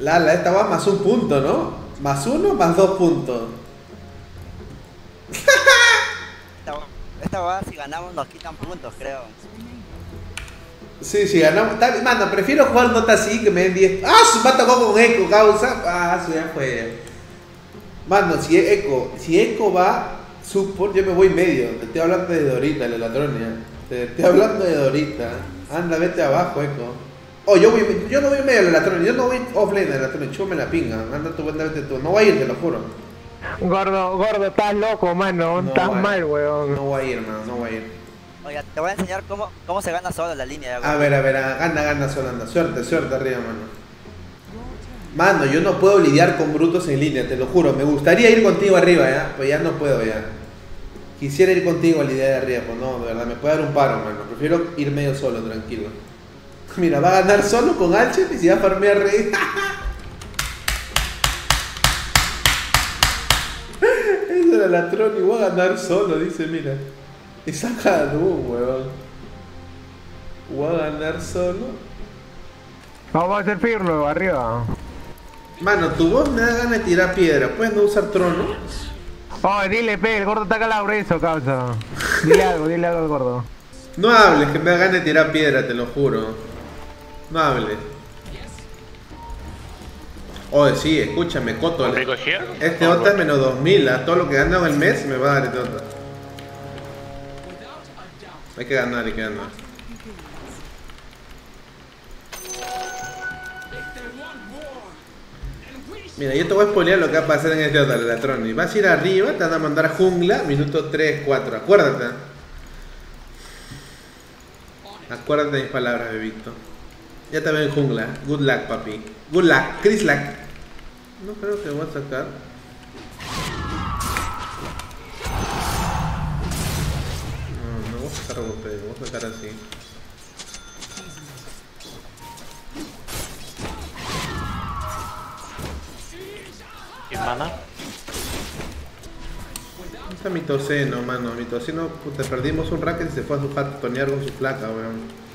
Esta va más un punto, ¿no? Más uno, más 2 puntos. Esta va, si ganamos nos quitan puntos, creo. Sí, ganamos. Mano, prefiero jugar nota así que me den 10. ¡Ah! Su mata con eco, causa. Ah, eso ya fue. Mano, si eco va support, yo me voy medio. Te estoy hablando de Dorita, la Latronia. Te estoy hablando de Dorita. Anda, vete abajo, eco. Oh, yo no voy medio a la Latronia. Yo no voy offlane a la Latronia. Chúpame la pinga. Anda tú, vete tú. No voy a ir, te lo juro. Gordo, estás loco, mano. No estás voy. mal, weón. No voy a ir, mano. No voy a ir. Oiga, te voy a enseñar cómo se gana solo la línea. A ver, gana solo, anda. Suerte arriba, mano. Mano, yo no puedo lidiar con brutos en línea, te lo juro. Me gustaría ir contigo arriba, ¿ya? Pues ya no puedo, ya. Quisiera ir contigo a lidiar de arriba, pues no, de verdad, me puede dar un paro, mano. Prefiero ir medio solo, tranquilo. Mira, va a ganar solo con Alchet y si va a farmear rey. Esa era la Tron y voy a ganar solo, dice, mira. Y saca Doom, weón. Voy a ganar solo. Vamos a hacer firlo arriba. Mano, tu voz me da ganas de tirar piedra. ¿Puedes no usar trono? Oh, dile, el gordo está calabro eso, causa. Dile algo al gordo. No hables, que me da ganas de tirar piedra, te lo juro. No hables. Oye, sí, escúchame, Coto. Este OTA es menos 2000, a todo lo que gano en el mes me va a dar este OTA. Hay que ganar. Mira, yo te voy a spoilear lo que va a pasar en este OTA, la Troni. Vas a ir arriba, te van a mandar jungla, minuto 3, 4. Acuérdate. Acuérdate de mis palabras, bebito. Ya te veo en jungla. Good luck, papi. Good luck. Chris luck. No creo que voy a sacar. No voy a sacar rebote, voy a sacar así. ¿Y mana? Está Mitoceno, mano. Mitoceno, puta, perdimos un racket y se fue a su jato a tonear con su placa, weón.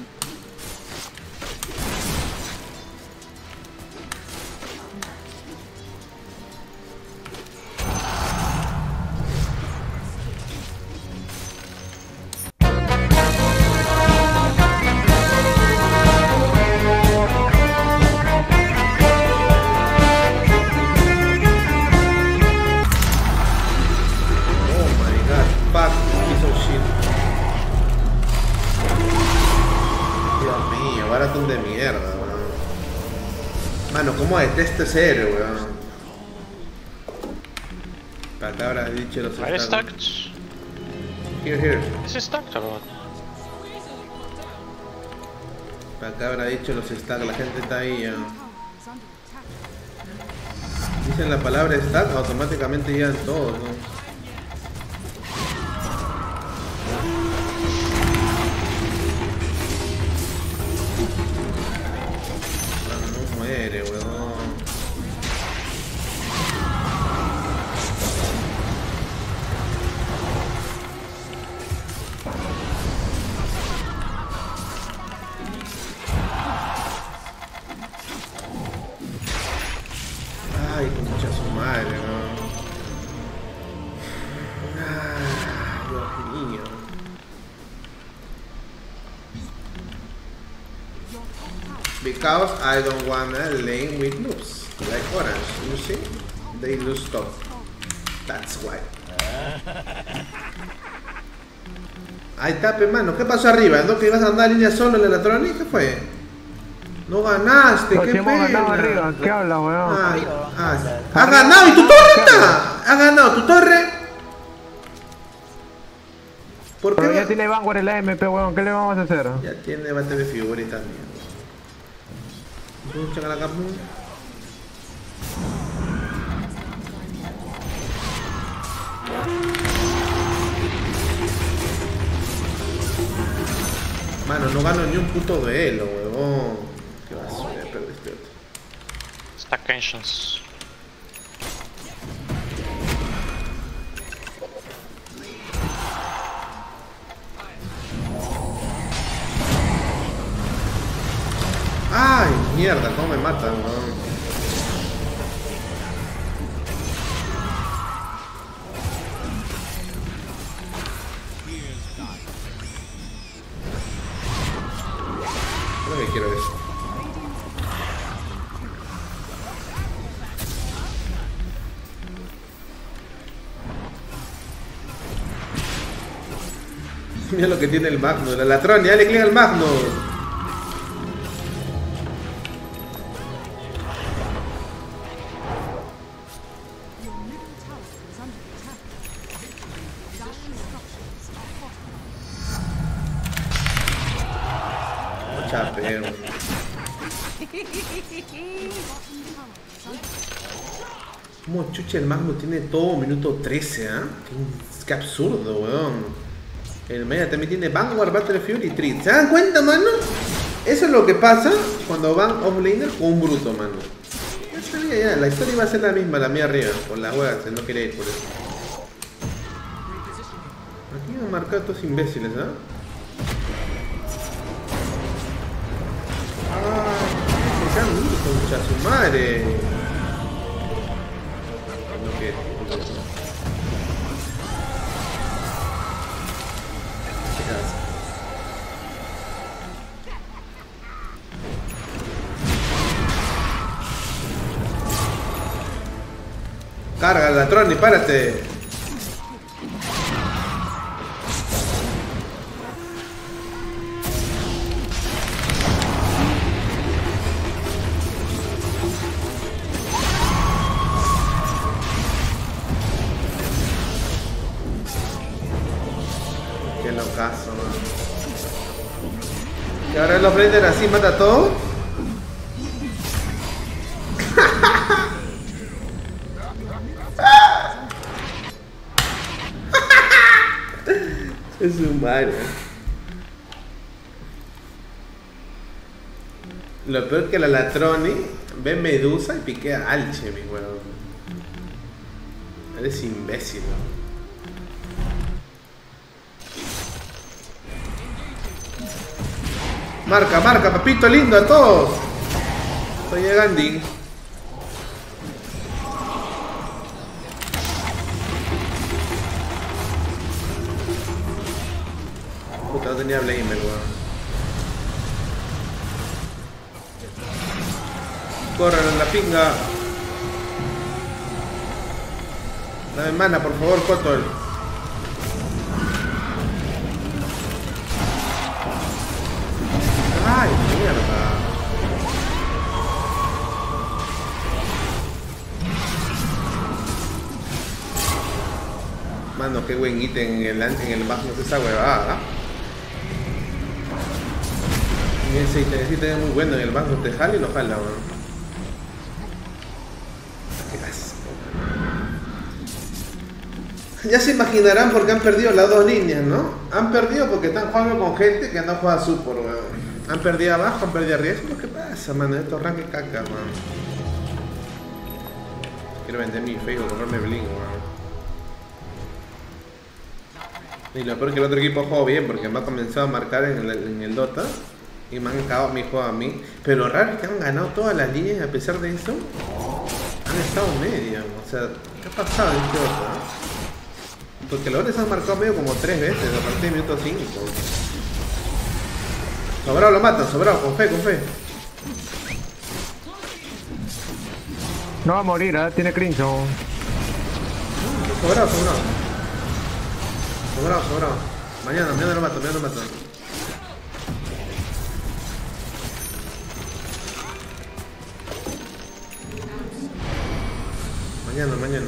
De mierda, weón. Mano, ¿cómo detesto ese héroe, weón? Palabras dicho los stacks. Here. Is it stacked or what? Palabras dicho los stacks, la gente está ahí ya. Dicen la palabra stack, automáticamente llegan todos, ¿no? Muere, weón. Ay, concha su madre, weón. Ay, Dios mío. Because I don't wanna lane with noobs like Orange, you see? They lose top. That's why. Ahí está, hermano. ¿Qué pasó arriba? ¿No que ibas a andar en línea solo en la Electronic? ¿Qué fue? No ganaste, qué pena. Ganado arriba. ¿Qué habla, weón? ¿Has ganado? ¿Y tu torre está? ¿Has ganado tu torre? ¿Por qué? Pero ya tiene Vanguard en la MP, weón. ¿Qué le vamos a hacer? Ya tiene bate de figurita también. Lucha a la capa. Mano, no gano ni un puto duelo, huevón. Qué basura, perdí este otro. Stack Ancients. Ay, mierda, cómo me matan, weón. Lo que quiero es. Mira lo que tiene el Magnus, la Latrón, dale clic al Magnus. Chapeo. Como chucha el Magnus tiene todo minuto 13, ¿ah? Qué absurdo, weón. El Maya también tiene Vanguard, Battlefield y Treat. ¿Se dan cuenta, mano? Eso es lo que pasa cuando van offlaner con un bruto, mano. Ya sabía ya, la historia iba a ser la misma, la mía arriba. Por las huevas, no quería ir por eso. Aquí han marcado estos imbéciles, ¿ah? Se han ido, concha su madre. No que. Carga, Latrón, y párate. Qué locazo, man. Y ahora los Blender así mata todo. Es un madre. Lo peor que la Latroni ve Medusa y piquea Alche, mi huevón. Eres imbécil, ¿no? Marca, marca, papito lindo a todos. Estoy llegando. Puta, no tenía Blamer, weón. Corran a la pinga. Dame mana, por favor, Cotol. Ay, mierda. Mano, qué buen ítem en el Magnus esa huevada. Y ese ítem es muy bueno en el Magnus, te jala y lo jala, weón. Qué asco. Ya se imaginarán por qué han perdido las dos líneas, ¿no? Han perdido porque están jugando con gente que no juega support, weón. Han perdido abajo, han perdido arriba. Eso es lo que pasa, mano. Estos ranques caca, weón. Quiero vender mi Facebook, comprarme bling, weón. Y lo peor es que el otro equipo jugó bien porque me ha comenzado a marcar en el Dota y me han cagado mi juego a mí. Pero lo raro es que han ganado todas las líneas y a pesar de eso han estado medio. O sea, ¿qué ha pasado en este Dota? Porque los otros han marcado medio como 3 veces a partir de minuto 5. Sobrado lo matan, sobrado, con fe, con fe. No va a morir, ¿eh? Tiene Crimson. Sobrado, sobrado. Sobrado, sobrado. Mañana lo mato, mañana lo mato. Mañana.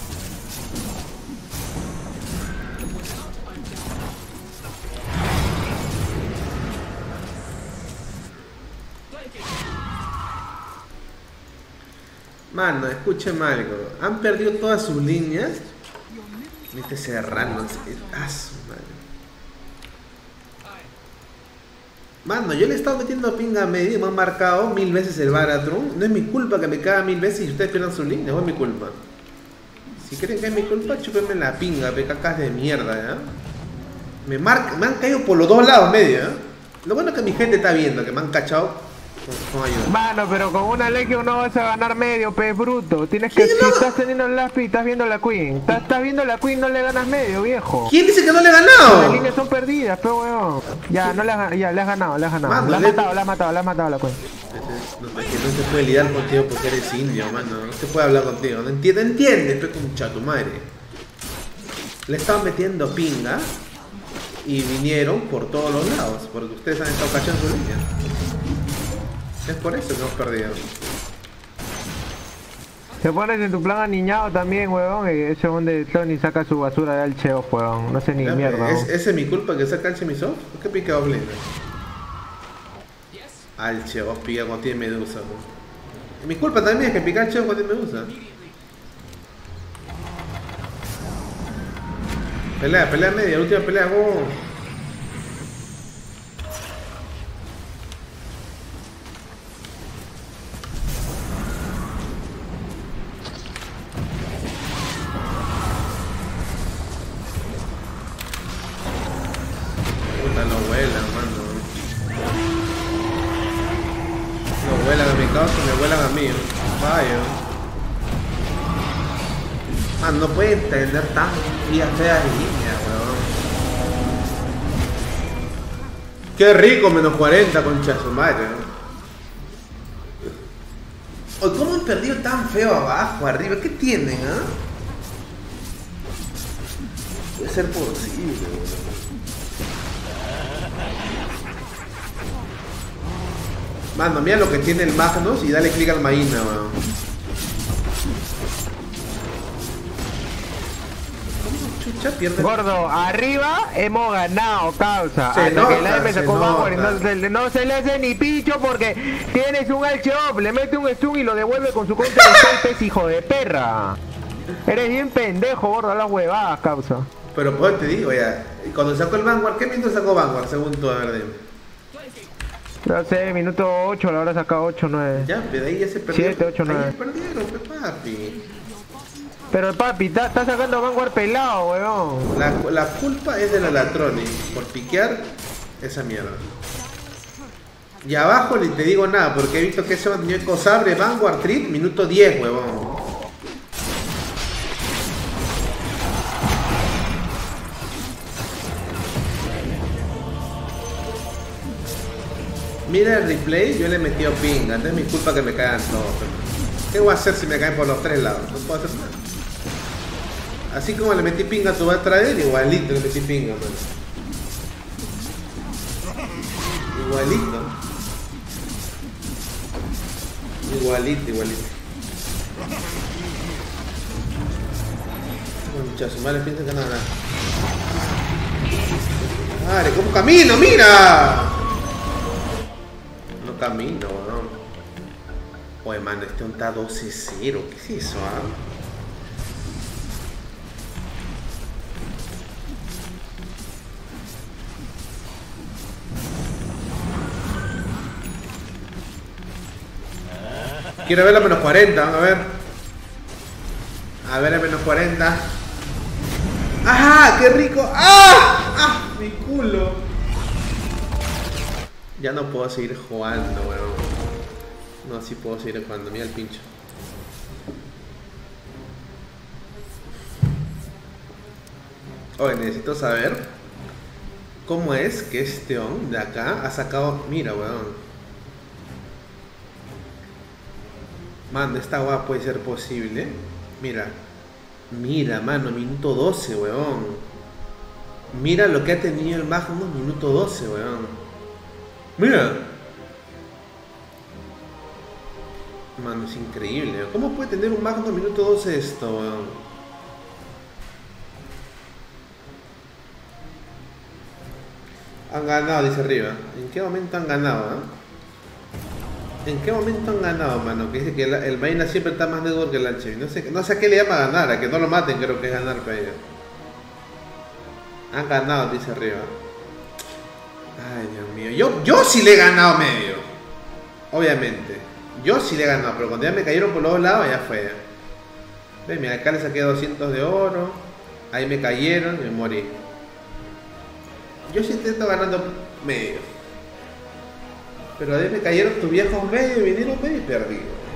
Mano, escúcheme algo. Han perdido todas sus líneas. Viste Serrano. Ah, su madre. Mano, yo le he estado metiendo pinga a medio y me han marcado 1000 veces el Baratron. No es mi culpa que me caga 1000 veces y ustedes pierdan sus líneas. No es mi culpa. Si creen que es mi culpa, chúpenme la pinga, pecacas de mierda, ¿ya? Me han caído por los dos lados medio, ¿eh? Lo bueno es que mi gente está viendo, que me han cachado Con ayuda. Mano, pero con una Legion no vas a ganar medio, pez bruto. Tienes que, ¿Quién si no? estás teniendo el Laspi, estás viendo la Queen. Estás viendo la Queen, no le ganas medio, viejo. ¿Quién dice que no le he Las ganado? líneas son perdidas, pero weón. Ya, no le has, ya, le has ganado, le has ganado. Mano, La has le- matado, la has matado, la has matado a la Queen. No, es que no se puede lidiar contigo porque eres indio, mano. No se puede hablar contigo. No entiende, pe concha tu madre. Le estaban metiendo pinga y vinieron por todos los lados, porque ustedes han estado cachando su línea. Es por eso que hemos perdido. Te pones en tu plan aniñado también, weón. Ese donde Tony saca su basura de Alcheo, weón. No sé ni Ya, mierda. ¿Es, weón. ¿Ese es mi culpa que saca el Chemisoft? ¿Por qué pica Oblina? Alche, vos pica cuando tiene medusa. ¿No? Mi culpa también es que pica Alche cuando tiene medusa. Pelea media, última pelea, vos. Puta, no vuelan, mano. No vuelan a mi causa, me vuelan a mí. Vaya. Man, no pueden tener tan feas líneas, weón. Qué rico, menos 40, concha su madre. Oye, ¿cómo han perdido tan feo abajo, arriba? ¿Qué tienen, ah? Puede ser posible, weón. Mano, mira lo que tiene el Magnus y dale clic al Maína, weón. ¿Cómo chucha pierde? Gordo, arriba hemos ganado, causa. Se Hasta nota, que nadie me se sacó Vanguard y nota. no se le hace ni picho porque tienes un Alcheo, le mete un stun y lo devuelve con su counter de golpes, hijo de perra. Eres bien pendejo, gordo, a las huevadas, causa. Pero pues te digo ya, cuando sacó el Vanguard, ¿qué minuto sacó Vanguard según tú? A ver, dime. No sé, minuto 8, la hora sacado 8, 9. Ya, de ahí ya se perdió. 7, 8, 9. Ahí perdieron, pe papi. Pero papi, está sacando Vanguard pelado, weón. La culpa es de la Latroni por piquear esa mierda. Y abajo ni te digo nada, porque he visto que ese man tenía Cosabre, Vanguard, Trip, minuto 10, huevón. Mira el replay, yo le he metido pinga, entonces es mi culpa que me caigan todos. ¿Qué voy a hacer si me caen por los tres lados? No puedo hacer nada. Así como le metí pinga a tu Trader, igualito le metí pinga, man. Igualito. Igualito. Muchas madre piensa que nada. Madre, ¿cómo camino? ¡Mira! No camino, ¿no? Oye, mano, este está 12-0. ¿Qué es eso, ah? Quiero ver la menos 40, vamos a ver. A ver, la menos 40. ¡Ajá! ¡Qué rico! ¡Ah! ¡Ah! ¡Mi culo! Ya no puedo seguir jugando, weón. No, sí puedo seguir jugando. Mira el pincho. Oye, necesito saber cómo es que este on de acá ha sacado... Mira, weón. Mano, esta guapa puede ser posible. Mira. Mira, mano, minuto 12, weón. Mira lo que ha tenido el Magnus, minuto 12, weón. Mira. Mano, es increíble. ¿Cómo puede tener un Magnus minuto 12 esto, weón? Han ganado, dice arriba. ¿En qué momento han ganado, ¿En qué momento han ganado, mano? Que dice que el Maina siempre está más network que el Alchemy. No sé a qué le llama ganar, a que no lo maten, creo que es ganar para ellos. Han ganado, dice arriba. Ay, Dios mío. Yo sí le he ganado medio. Obviamente. Yo sí le he ganado, pero cuando ya me cayeron por los dos lados, ya fue. Ve, mira, acá le saqué 200 de oro. Ahí me cayeron y me morí. Yo sí intento ganando medio. Pero ahí me cayeron tus viejos medio y vinieron medio y perdí.